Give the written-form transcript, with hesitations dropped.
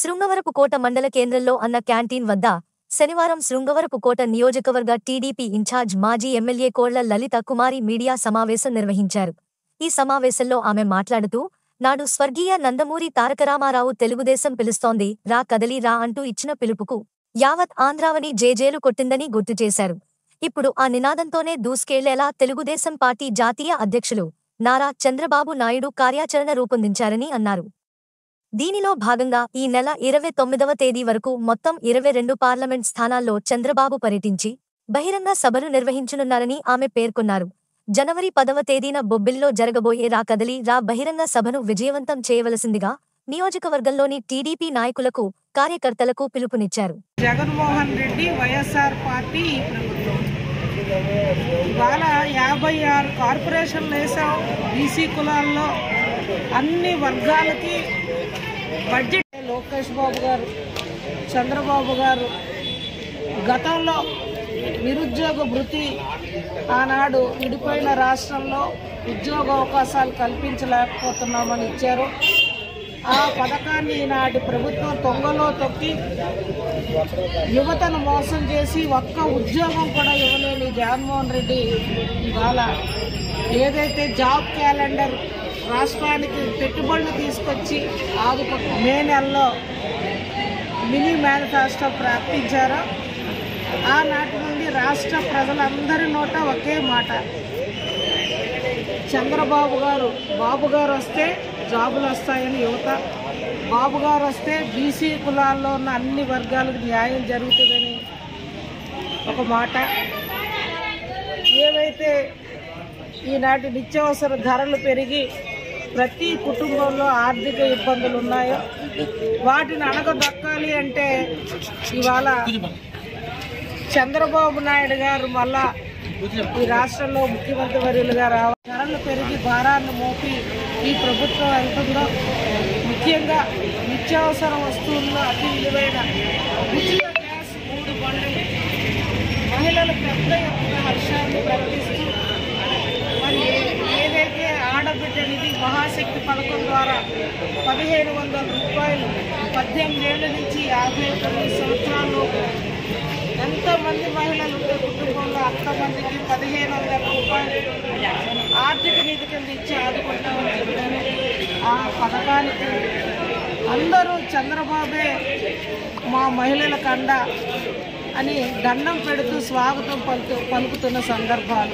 శృంగవరపుకోట మండల కేంద్రంలో అన్న క్యాంటీన్ వద్ద శనివారం శృంగవరపుకోట నియోజకవర్గ టీడీపీ ఇన్ఛార్జ్ మాజీ ఎమ్మెల్యే కోళ్ల లలిత కుమారి మీడియా సమావేశం నిర్వహించారు. ఈ సమావేశంలో ఆమె మాట్లాడుతూ, నాడు స్వర్గీయ నందమూరి తారకరామారావు తెలుగుదేశం పిలుస్తోంది, రా కదలి రా అంటూ ఇచ్చిన పిలుపుకు యావత్ ఆంధ్రావని జేజేలు కొట్టిందని గుర్తు చేశారు. ఇప్పుడు ఆ నినాదంతోనే దూసుకెళ్లేలా తెలుగుదేశం పార్టీ జాతీయ అధ్యక్షులు నారా చంద్రబాబు నాయుడు కార్యాచరణ రూపొందించారని అన్నారు. దీనిలో భాగంగా ఈ నెల 29వ తేదీ వరకు మొత్తం 22 పార్లమెంట్ స్థానాల్లో చంద్రబాబు పర్యటించి బహిరంగ సభలు నిర్వహించనున్నారని ఆమె పేర్కొన్నారు. జనవరి 10వ తేదీన బొబ్బిలిలో జరగబోయే రా కదలి రా బహిరంగ సభను విజయవంతం చేయవలసిందిగా నియోజకవర్గంలోని టీడీపీ నాయకులకు, కార్యకర్తలకు పిలుపునిచ్చారు. జగన్మోహన్ రెడ్డి వైఎస్ఆర్ పార్టీ ప్రభుత్వం ఇవాళ 56 కార్పొరేషన్లు వేసాం. బీసీ కులాల్లో అన్ని వర్గాలకి బడ్జెట్. లోకేష్ బాబు గారు, చంద్రబాబు గారు గతంలో నిరుద్యోగ భృతి ఆనాడు విడిపోయిన రాష్ట్రంలో ఉద్యోగ అవకాశాలు కల్పించలేకపోతున్నామని ఇచ్చారు. ఆ పథకాన్ని ఈనాటి ప్రభుత్వం తొంగలో తొక్కి యువతను మోసం చేసి ఒక్క ఉద్యోగం కూడా ఇవ్వలేని జగన్మోహన్ రెడ్డి ఇవాళ ఏదైతే జాబ్ క్యాలెండర్ రాష్ట్రానికి పెట్టుబడులు తీసుకొచ్చి మే నెలలో మినీ మేనిఫెస్టో ప్రకటించారో ఆనాటి నుండి రాష్ట్ర ప్రజలందరి నోట ఒకే మాట, చంద్రబాబు గారు, బాబు గారు వస్తే జాబులు వస్తాయని యువత, బాబు గారు వస్తే బీసీ కులాల్లో ఉన్న అన్ని వర్గాలకు న్యాయం జరుగుతుందని ఒక మాట. ఏవైతే ఈనాటి నిత్యావసర ధరలు పెరిగి ప్రతి కుటుంబంలో ఆర్థిక ఇబ్బందులు ఉన్నాయో వాటిని అణగదొక్కాలి అంటే ఇవాళ చంద్రబాబు నాయుడు గారు మళ్ళా ఈ రాష్ట్రంలో ముఖ్యమంత్రి వర్యులుగా రావాలి. ధరలు పెరిగి భారాన్ని మోపి ఈ ప్రభుత్వం వెళ్తుందో, ముఖ్యంగా నిత్యావసర వస్తువుల్లో అతి విలువైన ఉచిత గ్యాస్ 3 బండ్లు మహిళలు పెద్ద ఎత్తున హర్షాన్ని ప్రకటిస్తూ, మరి ఏదైతే ఆడబిడ్డ నిధి మహాశక్తి పథకం ద్వారా 1500 రూపాయలు 18 ఏళ్ల నుంచి 59 సంవత్సరాలు ఎంతమంది మహిళలు ఉండే కుటుంబంలో అంతమందికి 1500 రూపాయలు ఆర్థిక నిధి కింద ఇచ్చి ఆదుకుంటామని చెప్పారు. ఆ పథకానికి అందరూ చంద్రబాబే మా మహిళలకు అండ అని దండం పెడుతూ స్వాగతం పలుకుతున్న సందర్భాలు.